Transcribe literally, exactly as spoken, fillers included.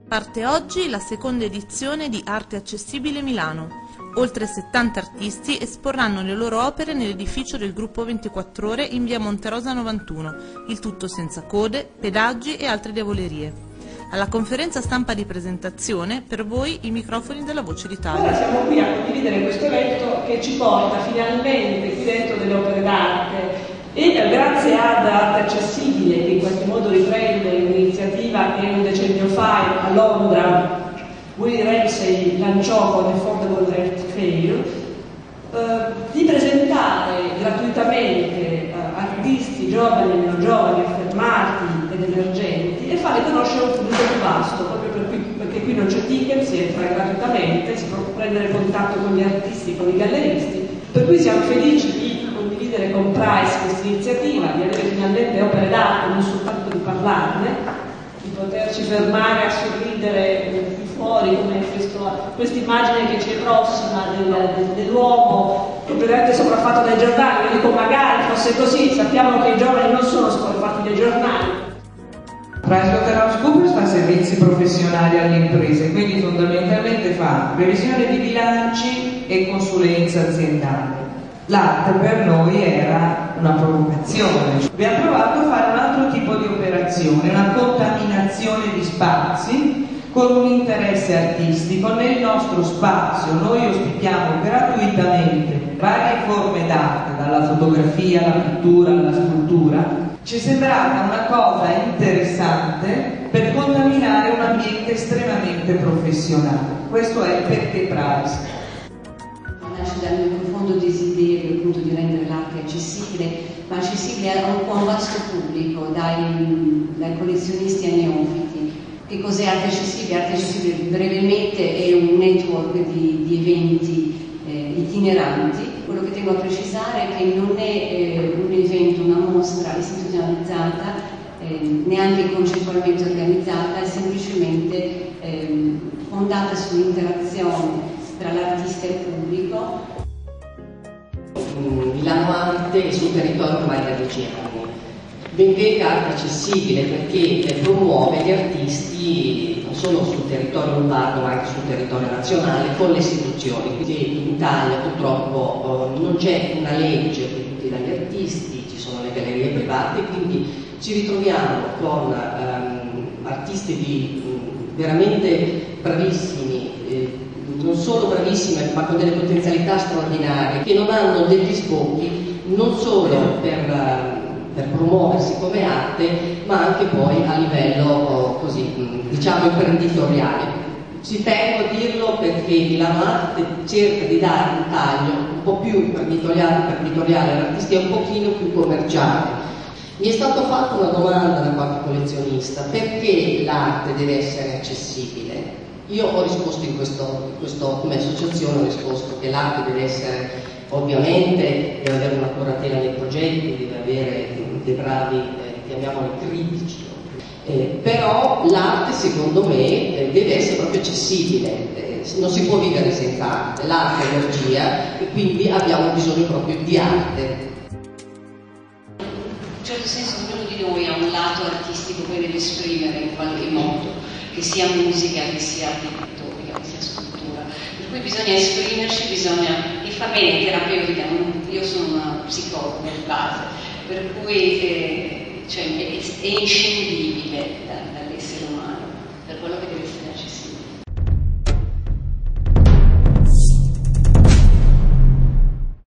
Parte oggi la seconda edizione di Arte Accessibile Milano. Oltre settanta artisti esporranno le loro opere nell'edificio del Gruppo ventiquattro Ore in via Monterosa novantuno, il tutto senza code, pedaggi e altre diavolerie. Alla conferenza stampa di presentazione, per voi i microfoni della Voce d'Italia. Ora siamo qui a condividere questo evento che ci porta finalmente qui dentro delle opere d'arte e grazie ad Arte Accessibile, che in qualche modo riprende un'iniziativa che un decennio fa a Londra Willie Ramsey lanciò con Affordable Art Fair, eh, di presentare gratuitamente eh, artisti giovani e meno giovani, affermati ed emergenti, e farli conoscere un pubblico più vasto, proprio per qui, perché qui non c'è ticket, si entra gratuitamente, si può prendere contatto con gli artisti, con i galleristi, per cui siamo felici di condividere con Price questa iniziativa, di avere finalmente opere d'arte, non soltanto di parlarne, di poterci fermare a sorridere qui fuori come questa immagine che ci è prossima del, del, dell'uomo completamente sopraffatto dai giornali. Io dico magari fosse così, sappiamo che i giovani non sono sopraffatti dai giornali. PricewaterhouseCoopers fa servizi professionali alle imprese, quindi fondamentalmente fa revisione di bilanci e consulenza aziendale. L'arte per noi era una provocazione. Abbiamo provato a fare un altro tipo di operazione, una contaminazione di spazi con un interesse artistico. Nel nostro spazio noi ospitiamo gratuitamente varie forme d'arte, dalla fotografia alla pittura alla scultura. Ci è sembrata una cosa interessante per contaminare un ambiente estremamente professionale. Questo è perché Price. Nasce dal mio profondo desiderio appunto di rendere l'arte accessibile, ma accessibile a un po' vasto pubblico, dai, dai collezionisti ai neofiti. Che cos'è arte accessibile? Arte accessibile brevemente è un network di, di eventi eh, itineranti. Quello che tengo a precisare è che non è eh, un evento, una mostra istituzionalizzata, eh, neanche concettualmente organizzata, è semplicemente eh, fondata sull'interazione tra l'artista e il pubblico. Milano Arte è il suo territorio ormai da dieci anni. Ben venga Arte Accessibile perché promuove gli artisti non solo sul territorio lombardo ma anche sul territorio nazionale con le istituzioni. Quindi in Italia purtroppo non c'è una legge per tutti gli artisti, ci sono le gallerie private, quindi ci ritroviamo con um, artisti di, um, veramente bravissimi, eh, non solo bravissime ma con delle potenzialità straordinarie, che non hanno degli sbocchi non solo per, per promuoversi come arte ma anche poi a livello così, diciamo, imprenditoriale. Ci tengo a dirlo perché Milano Arte cerca di dare un taglio un po' più imprenditoriale, imprenditoriale all'artista e un pochino più commerciale. Mi è stata fatta una domanda da qualche collezionista: perché l'arte deve essere accessibile? Io ho risposto in questo, in questo, come associazione ho risposto che l'arte deve essere, ovviamente, deve avere una curatela nei progetti, deve avere dei bravi, eh, chiamiamoli critici, eh, però l'arte secondo me eh, deve essere proprio accessibile, eh, non si può vivere senza arte, l'arte è energia e quindi abbiamo bisogno proprio di arte. In un certo senso ognuno di noi ha un lato artistico che deve esprimere in qualche modo, che sia musica, che sia pittura, che sia scultura, per cui bisogna esprimerci, bisogna, e fa bene, terapeutica, io sono una psicologa di base, per cui eh, cioè, è, è inscindibile